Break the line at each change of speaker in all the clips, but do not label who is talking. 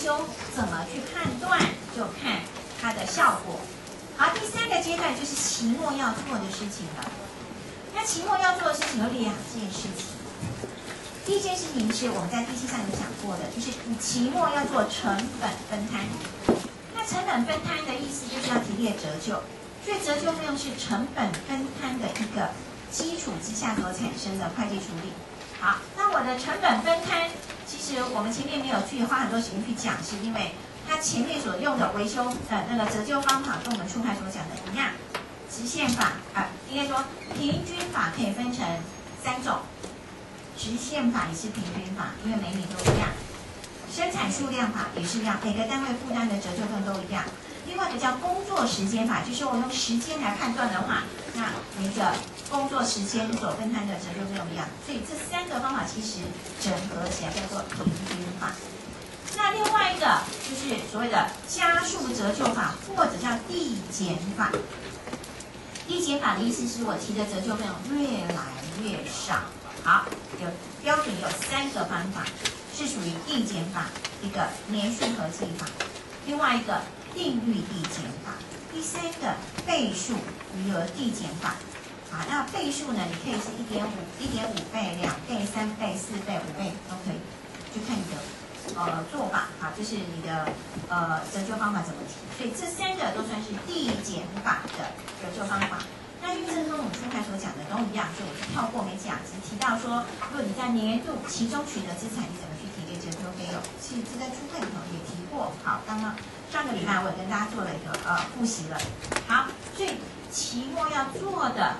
修怎么去判断，就看它的效果。好，第3个阶段就是期末要做的事情了。那期末要做的事情有2件事情。第一件事情是我们在第7上有讲过的，就是你期末要做成本分摊。那成本分摊的意思就是要提列折旧，所以折旧费用是成本分摊的一个基础之下所产生的会计处理。好，那我的成本分摊，其实我们前面没有去花很多时间去讲，是因为它前面所用的维修那个折旧方法跟我们初开所讲的一样，直线法应该说平均法可以分成3种，直线法也是平均法，因为每年都一样，生产数量法也是一样，每个单位负担的折旧费用都一样。另外一个叫工作时间法，就是我用时间来判断的话，那每个工作时间所分摊的折旧费用一样，所以这3个方法其实整合起来叫做平均法。那另外一个就是所谓的加数折旧法，或者叫递减法。递减法的意思是我提的折旧费用越来越少。好，标准有3个方法，是属于递减法，一个年数合计法，另外一个定率递减法，第3个倍数余额递减法。好，那倍数呢，你可以是1.5、1.5倍、2倍、3倍、4倍、5倍都可以，就看你的做法。好，就是你的折旧方法怎么提。所以这3个都算是递减法的折旧方法。那因为这跟我们初开所讲的都一样，所以我就跳过没讲，只提到说，如果你在年度其中取得资产，你怎么去提列折旧费用？其实这在初会里头也提过。好，刚刚上个礼拜我也跟大家做了一个复习了。好，所以期末要做的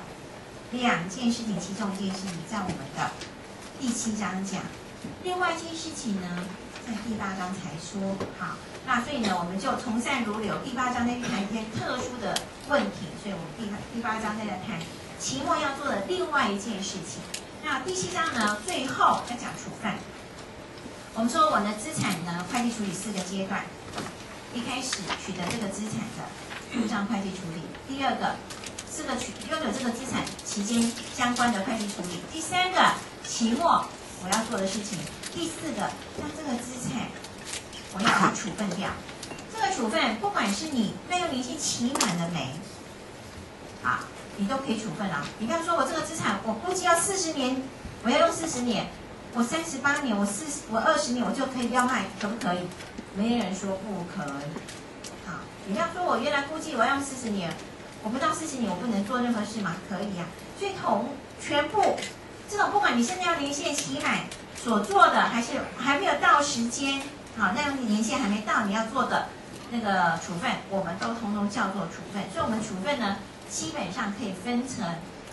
2件事情，其中1件事情在我们的第7章讲，另外1件事情呢，在第8章才说。好，那所以呢，我们就从善如流。第8章再去谈一些特殊的问题，所以我们第8章再来谈期末要做的另外1件事情。那第7章呢，最后要讲处分。我们说我们的资产呢，会计处理4个阶段。一开始取得这个资产的入账会计处理，第2个拥有这个资产期间相关的会计处理，第3个期末我要做的事情，第4个让这个资产我要把它处分掉。这个处分不管是你耐用年限期满了没，好，你都可以处分啊。你比方说我这个资产我估计要40年，我要用40年，我38年，我20年我就可以要卖，可不可以？没人说不可以。好，你要说我原来估计我要用40年，我不到40年我不能做任何事吗？可以啊。所以全部这种不管你是耐用年限期满所做的，还是还没有到时间，好，耐用年限还没到你要做的那个处分，我们都通通叫做处分。所以我们处分呢，基本上可以分成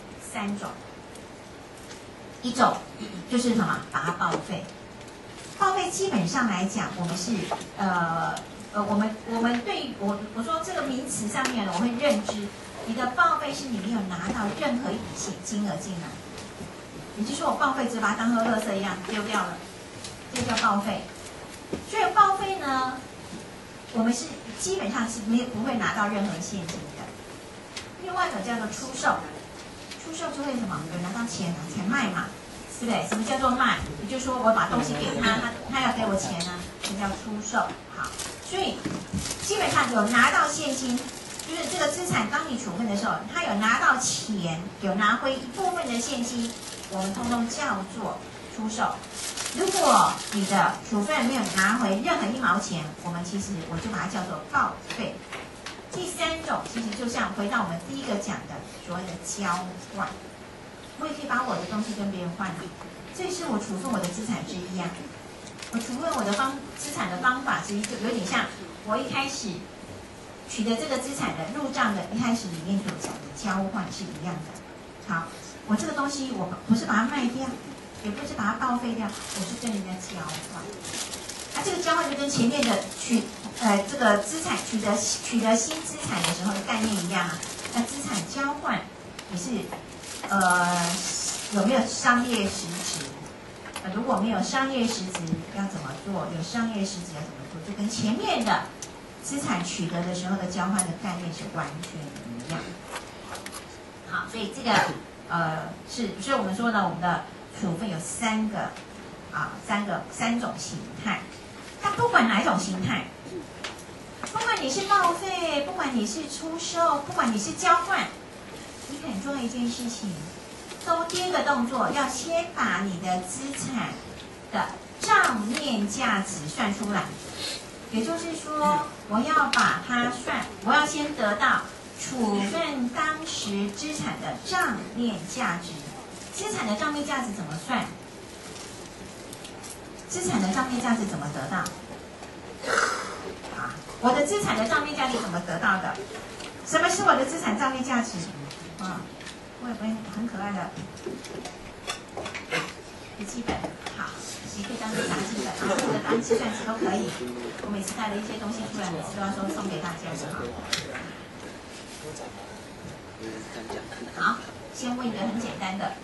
3种。一种就是什么？把它报废。报废基本上来讲，我们是我们对于我说这个名词上面呢，我会认知，你的报废是你没有拿到任何一笔金额进来，也就是说我报废只把它当做垃圾一样丢掉了，这叫报废。所以报废呢，我们是基本上是不会拿到任何现金的。另外一种叫做出售，出售就会什么？有拿到钱才卖嘛。对不对？什么叫做卖？也就是说，我把东西给他，他要给我钱呢，这叫出售。好，所以基本上有拿到现金，就是这个资产当你处分的时候，他有拿到钱，有拿回一部分的现金，我们通通叫做出售。如果你的处分没有拿回任何1毛钱，我就把它叫做报废。第3种其实就像回到我们第一个讲的所谓的交换。我也可以把我的东西跟别人换了，这是我处分我的资产之一啊。我处分我的资产的方法之一，就有点像我一开始取得这个资产的入账的一开始里面所讲的交换是一样的。好，我这个东西我不是把它卖掉，也不是把它报废掉，我是跟人家交换。那这个交换就跟前面的这个资产取得新资产的时候的概念一样啊。那资产交换也是。有没有商业实质？如果没有商业实质，要怎么做？有商业实质要怎么做？就跟前面的资产取得的时候的交换的概念是完全一样。好，所以这个所以我们说呢，我们的处分有3种形态。 那不管哪一种形态，不管你是报废，不管你是出售，不管你是交换，你很重要一件事情，第一个动作要先把你的资产的账面价值算出来。也就是说，我要把它算，我要先得到处分当时资产的账面价值。资产的账面价值怎么算？资产的账面价值怎么得到？啊，我的资产的账面价值怎么得到的？什么是我的资产账面价值？啊，我有很可爱的笔记本，好。你可以当做杂记本，然后或者当计算机都可以。我每次带了一些东西出来，每次都要送给大家的哈。好，先问一个很简单的，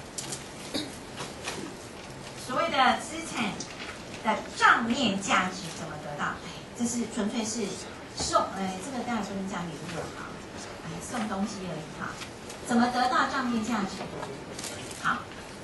所谓的资产的账面价值怎么得到？这是纯粹是送，这个当然不能讲礼物哈，送东西而已哈。怎么得到账面价值？好。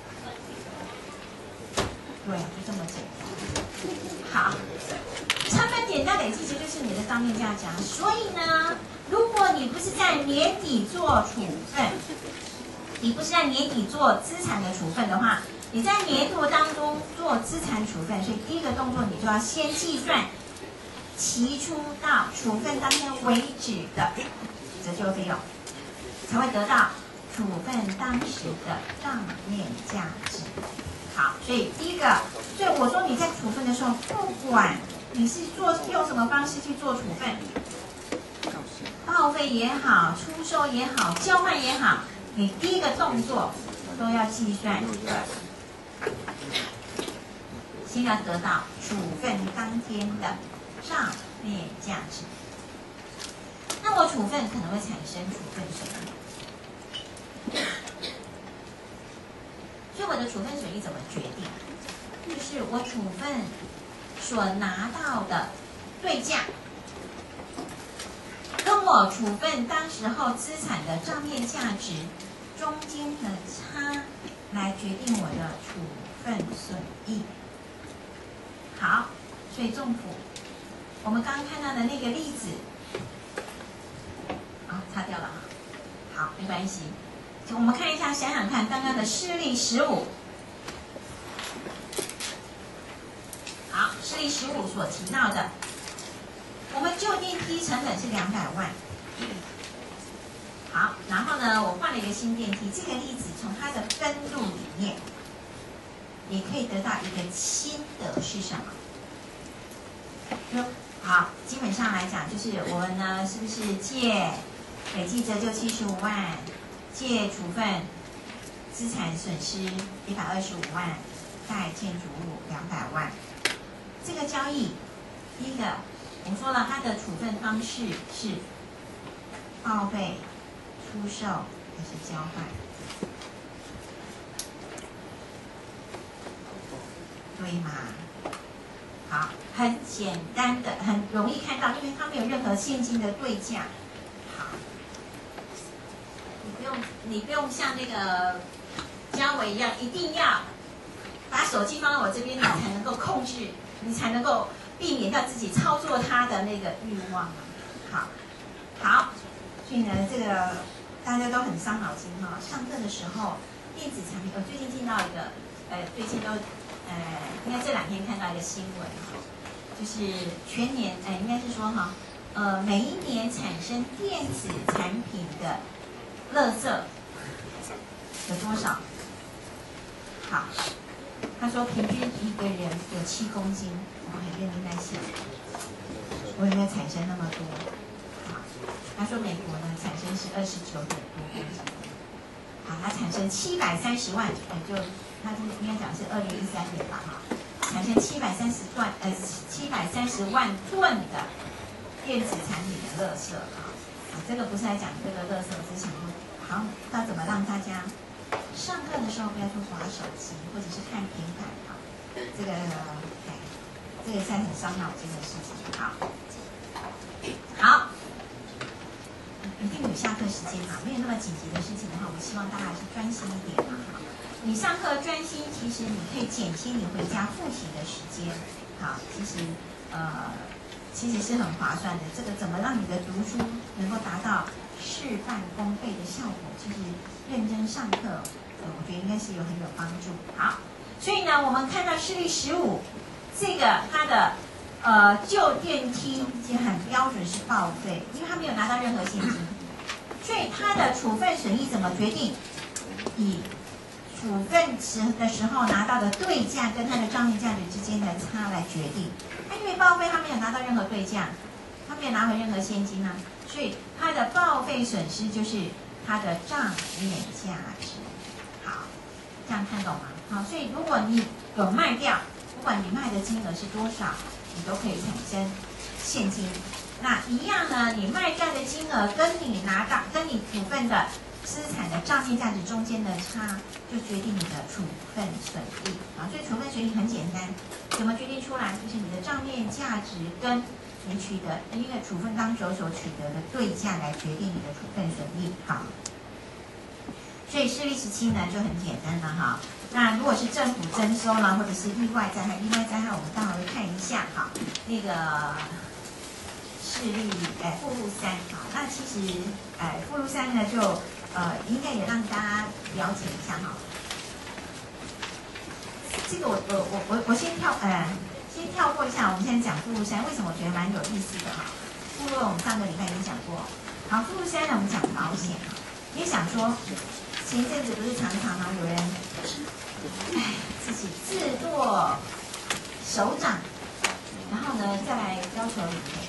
对，就这么简单。好，成本减价累计其实就是你的账面价值啊。所以呢，如果你不是在年底做处分，你不是在年底做资产的处分的话，你在年度当中做资产处分，所以第一个动作你就要先计算期初到处分当天为止的折旧费用，才会得到处分当时的账面价值。好，所以第一个，所以我说你在处分的时候，不管你是用什么方式去做处分，报废也好，出售也好，交换也好，你第一个动作都要计算，先要得到处分当天的账面价值。那我处分可能会产生处分损益。所以我的处分损益怎么决定？就是我处分所拿到的对价，跟我处分当时候资产的账面价值中间的差，来决定我的处分损益。好，所以政府，我们刚刚看到的那个例子，擦掉了哈。好，没关系。我们看一下，想想看，刚刚的事例15。好，事例15所提到的，我们旧电梯成本是200万。好，然后呢，我换了一个新电梯。这个例子从它的分录里面，你可以得到一个心得是什么？好，基本上来讲，就是我们呢，是不是借累计折旧75万？借处分资产损失125万，贷建筑物200万。这个交易，第一个我说了，它的处分方式是报废、出售还是交换？对吗？好，很简单的，很容易看到，因为它没有任何现金的对价。好。你不用像那个嘉伟一样，一定要把手机放在我这边，你才能够控制，你才能够避免掉自己操作它的那个欲望。好，所以呢，这个大家都很伤脑筋哈。上课的时候，电子产品，我最近听到一个，最近都，应该这2天看到一个新闻哈，就是全年，应该是说哈，每一年产生电子产品的垃圾有多少？好，他说平均一个人有7公斤，我很认真在想，为什么产生那么多？好，他说美国呢产生是29.多公斤，好，它产生730万，就他应该讲是2013年吧，哈，产生730万吨的电子产品的垃圾啊，这个不是来讲这个垃圾，我只想说。好，要怎么让大家上课的时候不要去滑手机，或者是看平板啊？这个是很伤脑筋的事情。好，一定有下课时间哈，没有那么紧急的事情的话，我希望大家还是专心一点嘛。你上课专心，其实你可以减轻你回家复习的时间。好，其实其实是很划算的。这个怎么让你的读书能够达到事半功倍的效果？其实认真上课，我觉得应该是很有帮助。好，所以呢，我们看到事例15，这个它的旧电梯其实很标准是报废，因为他没有拿到任何现金，所以他的处分损益怎么决定？以处分的时候拿到的对价跟它的账面价值之间的差来决定。因为报废他没有拿到任何对价，他没有拿回任何现金啊，所以他的报废损失就是他的账面价值。好，这样看懂吗？好，所以如果你有卖掉，不管你卖的金额是多少，你都可以产生现金。那一样呢，你卖掉的金额跟你处分的资产的账面价值中间的差，就决定你的处分损益啊。所以处分损益很简单，怎么决定出来？就是你的账面价值跟你取得因为处分当时所取得的对价来决定你的处分损益。好，所以事例17呢就很简单了哈。那如果是政府征收呢，或者是意外灾害，我们待会会看一下哈。那个事例附录3好，那其实附录3呢就应该也让大家了解一下哈。这个我先跳过一下，我们现在讲附录3，为什么我觉得蛮有意思的哈？附录我们上个礼拜已经讲过，好，附录3呢我们讲保险哈。你想说，前一阵子不是常常有人自己自剁手掌，然后呢再来要求理赔。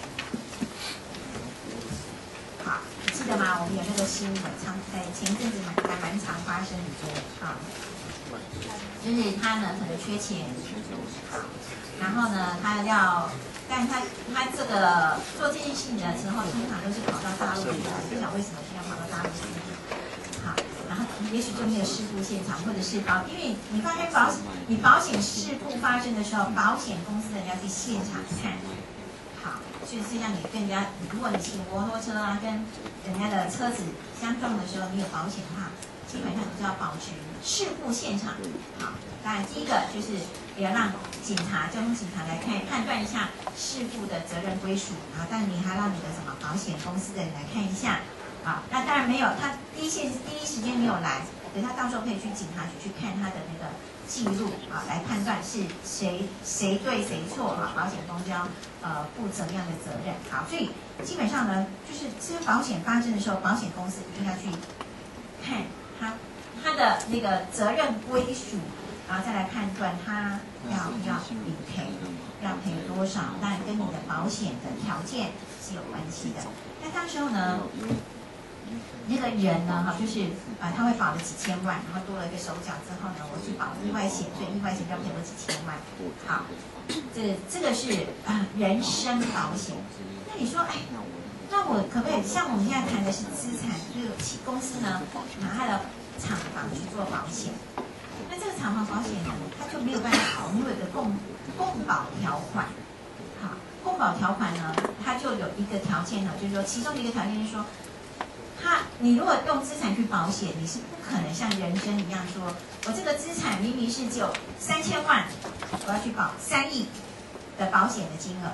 好，记得吗？我们有那个新闻，前一阵子还蛮常发生的啊，就是他呢可能缺钱，然后呢但他这个做这件事情的时候，通常都是跑到大陆去，不晓得为什么要跑到大陆去。好，然后也许就没有事故现场，或者是因为你发现你保险事故发生的时候，保险公司的人要去现场看。好，所以是让你跟人家，如果你骑摩托车啊，跟人家的车子相撞的时候，你有保险的话，基本上你就要保持事故现场。好，当然第一个就是也要让交通警察来判断一下事故的责任归属，然后但你还让你的保险公司的人来看一下。好，那当然没有，他第一时间没有来，可是他到时候可以去警察局去看他的那个记录啊，来判断是谁对谁错啊，保险公司要负怎么样的责任。好，所以基本上呢，就是这个保险发生的时候，保险公司一定要去看他的那个责任归属，然后再来判断他要理赔，要赔多少，当然跟你的保险的条件是有关系的。那到时候呢，那个人呢，就是他会保了几千万，然后多了一个手脚之后呢，我去保意外险，所以意外险就赔了几千万。好，这个是人身保险。那你说，那我可不可以像我们现在谈的是资产，就是公司呢拿他的厂房去做保险？那这个厂房保险呢，它就没有办法，我们有一个共保条款。好，共保条款呢，它就有一个条件呢，就是说其中的一个条件就是说。你如果用资产去保险，你是不可能像人身一样说，我这个资产明明是只有3000万，我要去保3亿的保险的金额，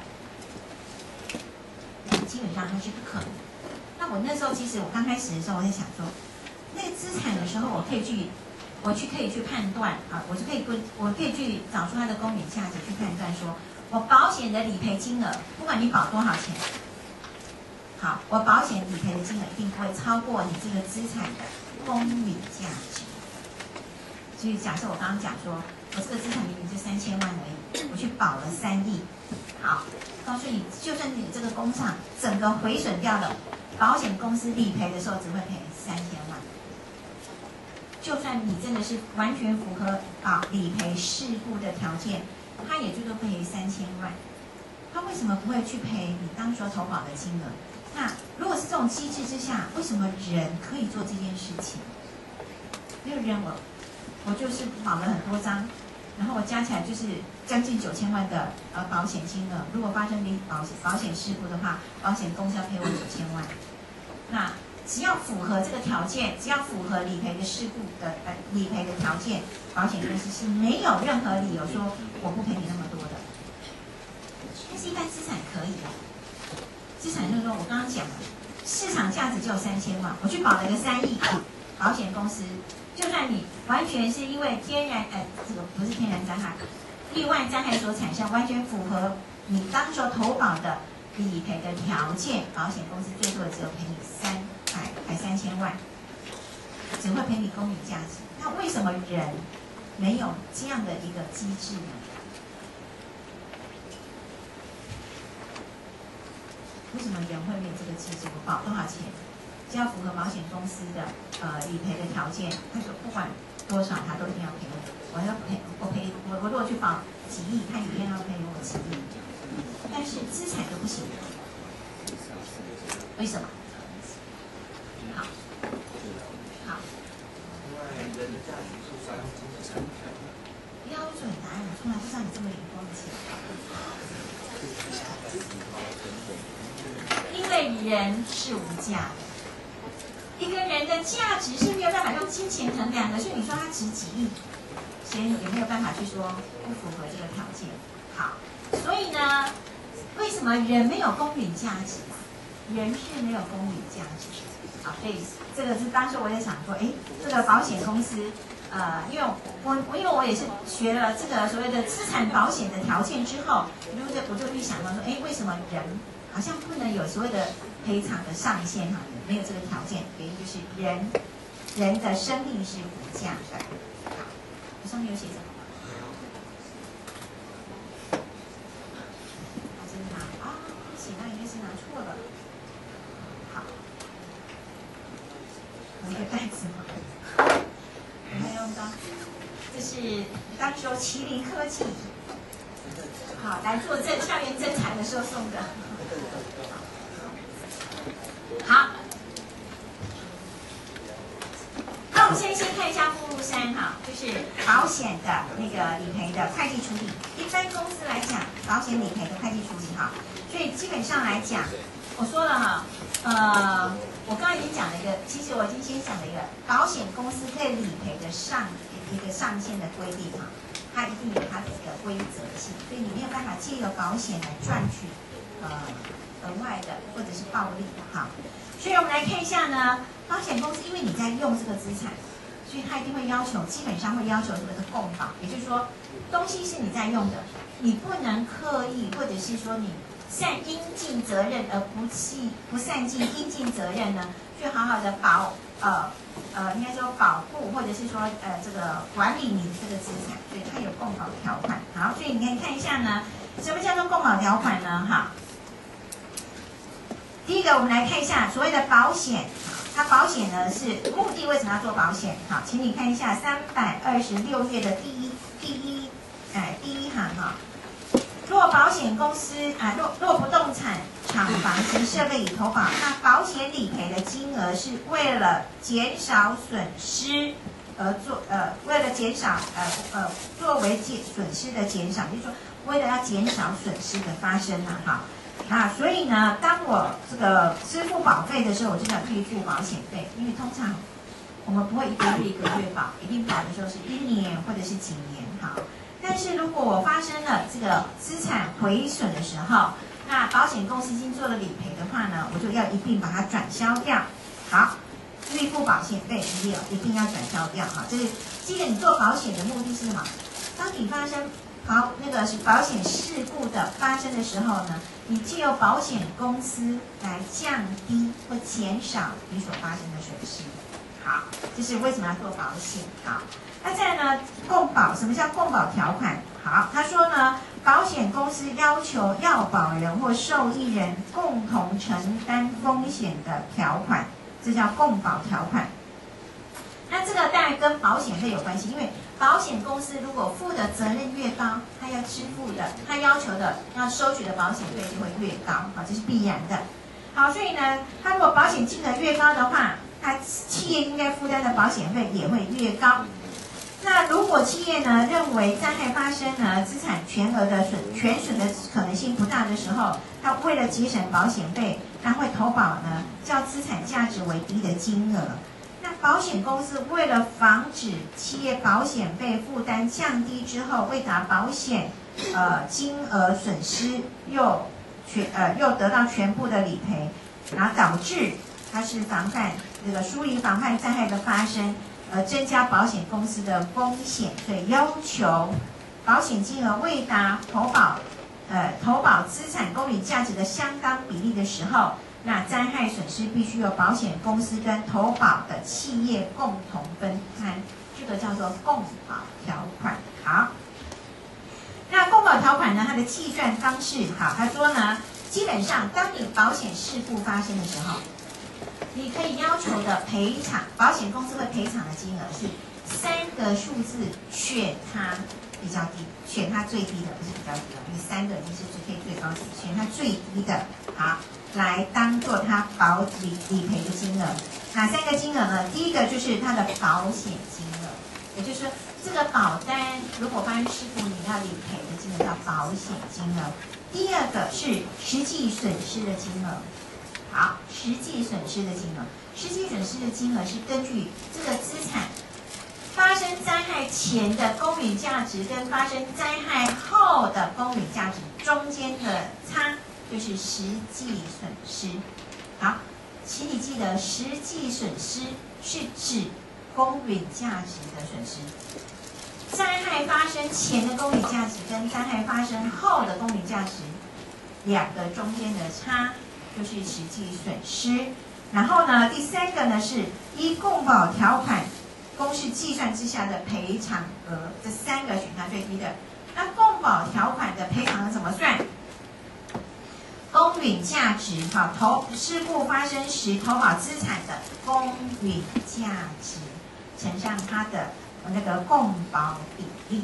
基本上它是不可能。那我那时候其实我刚开始的时候，我在想说，那个资产的时候，我可以去判断啊，我可以去找出它的公允价值，去判断说我保险的理赔金额，不管你保多少钱。好，我保险理赔的金额一定不会超过你这个资产的公允价值。所以假设我刚刚讲说，我这个资产明明就3000万而已，我去保了3亿。好，告诉你，就算你这个工厂整个毁损掉了，保险公司理赔的时候只会赔3000万。就算你真的是完全符合理赔事故的条件，他也最多赔3000万。他为什么不会去赔你当初投保的金额？那如果是这种机制之下，为什么人可以做这件事情？因为人我就是保了很多张，然后我加起来就是将近9000万的保险金额。如果发生保险事故的话，保险公司要赔我9000万。那只要符合这个条件，只要符合理赔的事故的理赔的条件，保险公司是没有任何理由说我不赔你那么多的。但是一般可以的。资产就是说我刚刚讲了，市场价值就有3000万，我去保了一个3亿，保险公司，就算你完全是因为这个不是天然灾害，意外灾害所产生，完全符合你当时投保的理赔的条件，保险公司最多只有赔你3000万，只会赔你公允价值。那为什么人没有这样的一个机制呢？为什么人会没有这个机制？我保多少钱，只要符合保险公司的理赔的条件，他说不管多少，他都一定要赔我。我如果去保几亿，他一定要赔我几亿。但是资产就不行，为什么？好，
因为人的价值是3
标准答案，我从来不知道你这么灵光的想法。因为人是无价的，一个人的价值是没有办法用金钱衡量的，所以你说他值几亿，谁也没有办法去说不符合这个条件。好，所以呢，为什么人没有公允价值？人是没有公允价值。好，所以这个是当时我也想说，这个保险公司，因为我也是学了这个所谓的资产保险的条件之后，我就去想到说，为什么人好像不能有所谓的赔偿的上限哈？没有这个条件，原因就是人的生命是无价的。好，我上面有写什么？真的啊？写到应该是拿错了。好，有一个袋子吗？有没有用到？这是当时麒麟科技好来做校园征才的时候送的。好，那我们先看一下目录3哈，就是保险的那个理赔的会计处理。一般公司来讲，保险理赔的会计处理哈，所以基本上来讲，我说了哈，我刚刚已经讲了一个，其实我已经先讲了一个保险公司可以理赔的一个上限的规定哈，它一定有它的一个规则性，所以你没有办法借由保险来赚取额外的或者是暴利的哈。所以我们来看一下呢，保险公司因为你在用这个资产，所以它一定会要求，基本上会要求什么的共保，也就是说东西是你在用的，你不能刻意或者是说你应尽责任而不善尽应尽责任呢，去好好的应该说保护或者是说这个管理你的这个资产，所以它有共保条款。好，所以你可以看一下呢，什么叫做共保条款呢？哈，第一个我们来看一下所谓的保险，它保险呢是目的为什么要做保险？好，请你看一下326页的第一行哈。若保险公司若不动产、厂房及设备已投保，那保险理赔的金额是为了减少损失而为了减少作为损失的减少，就是说为了要减少损失的发生了哈。那所以呢，当我这个支付保费的时候，我就要预付保险费，因为通常我们不会一个月一个月保，一定保的时候是1年或者是几年哈。但是如果我发生了这个资产毁损的时候，那保险公司已经做了理赔的话呢，我就要一并把它转销掉。好，预付保险费一定要转销掉哈。这是记得你做保险的目的是什么？当你发生保险事故的发生的时候呢，你借由保险公司来降低或减少你所发生的损失。好，这是为什么要做保险。好。那再来呢，共保，什么叫共保条款？好，他说呢，保险公司要求要保人或受益人共同承担风险的条款，这叫共保条款。那这个当然跟保险费有关系，因为保险公司如果负的责任越高，他要支付的，他要求的要收取的保险费就会越高，好，这是必然的。好，所以呢，他如果保险金额越高的话，他企业应该负担的保险费也会越高。那如果企业呢认为灾害发生呢，资产全损的可能性不大的时候，他为了节省保险费，他会投保呢较资产价值为低的金额。那保险公司为了防止企业保险费负担降低之后，未达保险金额损失又又得到全部的理赔，然后导致它是疏离防范灾害的发生，增加保险公司的风险，所以要求保险金额未达投保资产公允价值的相当比例的时候，那灾害损失必须由保险公司跟投保的企业共同分摊，这个叫做共保条款。好，那共保条款呢，它的计算方式，好，他说呢，基本上当你保险事故发生的时候，你可以要求的赔偿，保险公司会赔偿的金额是3个数字，选它比较低，选它最低的，不是比较低的，因为3个已经是可以最高级，选它最低的，好，来当做它理赔的金额。哪3个金额呢？第一个就是它的保险金额，也就是说这个保单如果发生事故你要理赔的金额叫保险金额。第二个是实际损失的金额。好，实际损失的金额，实际损失的金额是根据这个资产发生灾害前的公允价值跟发生灾害后的公允价值中间的差，就是实际损失。好，请你记得，实际损失是指公允价值的损失。灾害发生前的公允价值跟灾害发生后的公允价值两个中间的差，就是实际损失。然后呢，第3个呢是依共保条款公式计算之下的赔偿额，这3个选它最低的。那共保条款的赔偿额怎么算？公允价值，好，事故发生时投保资产的公允价值乘上它的那个共保比例。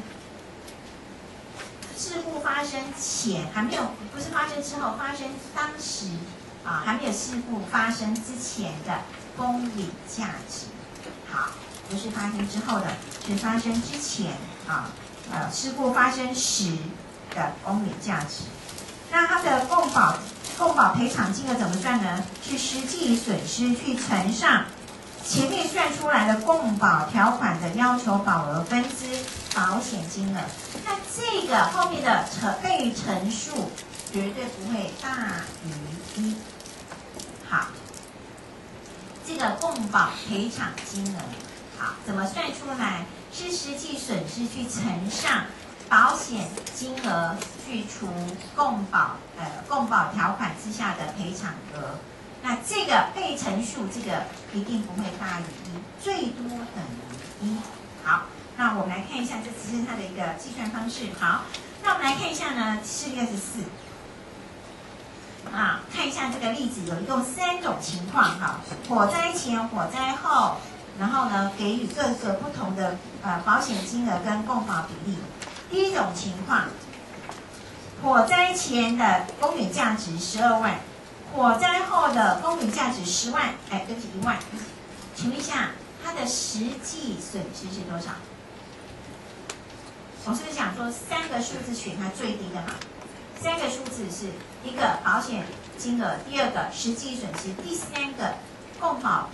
事故发生前还没有，不是发生之后，发生当时还没有事故发生之前的公允价值。好，不是发生之后的，是发生之前事故发生时的公允价值。那它的共保赔偿金额怎么算呢？是实际损失去乘上前面算出来的共保条款的要求保额分之保险金额。那这个后面的被乘数绝对不会大于1。好，这个共保赔偿金额，好，怎么算出来？是实际损失去乘上保险金额去除共保条款之下的赔偿额。那这个被乘数，这个一定不会大于1，最多等于1。好，那我们来看一下，这只是它的一个计算方式。好，那我们来看一下呢，示例24。看一下这个例子，有一共3种情况哈，火灾前、火灾后，然后呢给予各个不同的保险金额跟共保比例。第一种情况，火灾前的公允价值12万，火灾后的公允价值10万，对不起，1万。请问一下，它的实际损失是多少？我是不是想说3个数字选它最低的嘛？3个数字是一个保险金额，第2个实际损失，第3个共保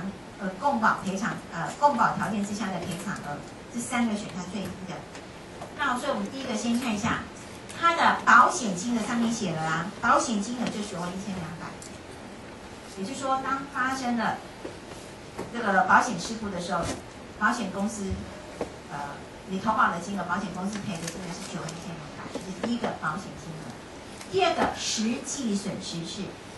条件之下的赔偿额，这3个选它最低的。那所以我们第一个先看一下它的保险金额，上面写了啦，保险金额就9万1200，也就是说，当发生了这个保险事故的时候，保险公司你投保的金额，保险公司赔的金额是9万1200，这是第一个保险金额。第2个实际损失是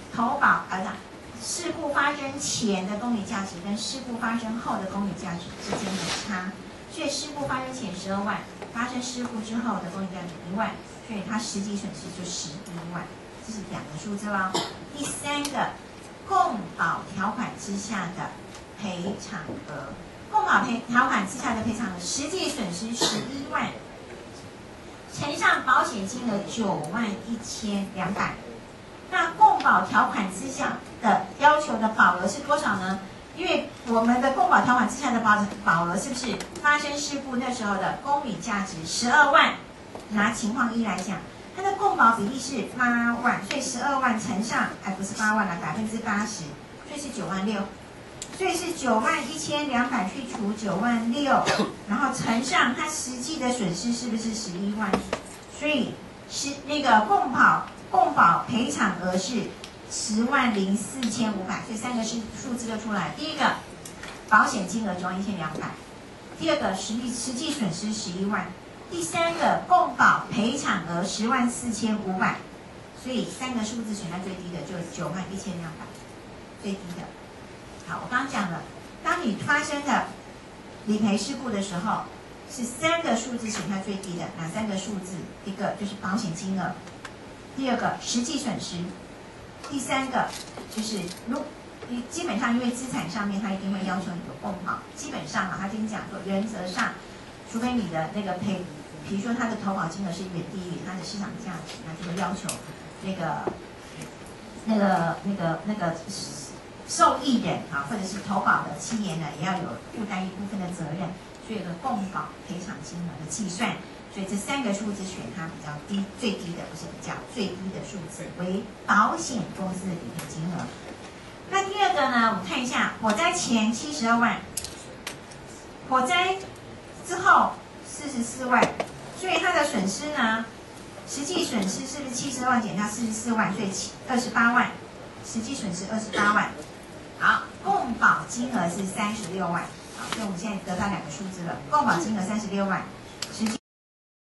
事故发生前的公允价值跟事故发生后的公允价值之间的差，所以事故发生前12万，发生事故之后的公允价值1万，所以它实际损失就11万，这是2个数字咯。第3个共保条款之下的赔偿额，共保条款之下的赔偿额，实际损失11万，乘上保险金额9万1200。那共保条款之下的要求的保额是多少呢？因为我们的共保条款之下的保额是不是发生事故那时候的公允价值12万？拿情况1来讲，它的共保比例是8万，所以12万乘上，不是8万了，80%，所以是9万6，所以是9万1200去除9万6，然后乘上它实际的损失是不是11万？所以那个共保共保赔偿额是10.04,500，所以3个数字就出来。第一个保险金额91200，第二个实际损失11万，第三个共保赔偿额10.4500，所以3个数字选在最低的就是9.1200，最低的。好，我刚刚讲了，当你发生的理赔事故的时候，是3个数字选在最低的，哪3个数字？一个就是保险金额，第二个实际损失，第三个就是基本上因为资产上面它一定会要求你有共保，基本上他跟你讲说，原则上，除非你的那个比如说它的投保金额是远低于它的市场价值，那就会要求那个受益人啊，或者是投保的企业呢，也要有负担一部分的责任，所以有个共保赔偿金额的计算。所以这3个数字选它比较低，最低的不是比较最低的数字为保险公司的理赔金额。那第二个呢，我们看一下，火灾前72万，火灾之后44万，所以它的损失呢，实际损失是不是72万减掉44万，所以28万，实际损失28万。好，共保金额是36万，好，所以我们现在得到2个数字了，共保金额36万，